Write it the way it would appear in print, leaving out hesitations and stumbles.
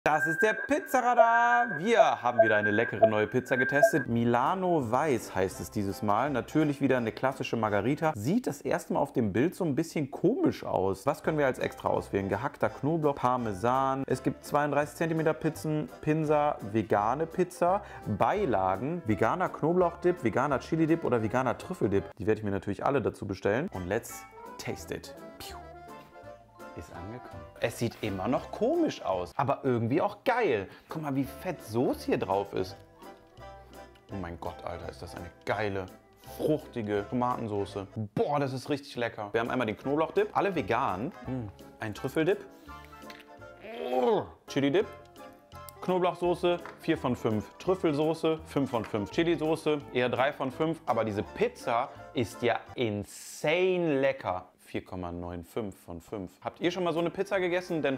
Das ist der Pizzaradar. Wir haben wieder eine leckere neue Pizza getestet. Milano Weiß heißt es dieses Mal. Natürlich wieder eine klassische Margherita. Sieht das erste Mal auf dem Bild so ein bisschen komisch aus. Was können wir als extra auswählen? Gehackter Knoblauch, Parmesan. Es gibt 32 cm Pizzen, Pinsa, vegane Pizza, Beilagen, veganer Knoblauchdip, veganer Chili-Dip oder veganer Trüffeldip. Die werde ich mir natürlich alle dazu bestellen. Und let's taste it. Piu. Ist angekommen. Es sieht immer noch komisch aus, aber irgendwie auch geil. Guck mal, wie fett Soße hier drauf ist. Oh mein Gott, Alter, ist das eine geile, fruchtige Tomatensoße. Boah, das ist richtig lecker. Wir haben einmal den Knoblauchdip, alle vegan. Ein Trüffeldip. Chili-Dip. Knoblauchsoße 4 von 5, Trüffelsoße 5 von 5, Chili-Soße eher 3 von 5, aber diese Pizza ist ja insane lecker. 4,95 von 5. Habt ihr schon mal so eine Pizza gegessen? Denn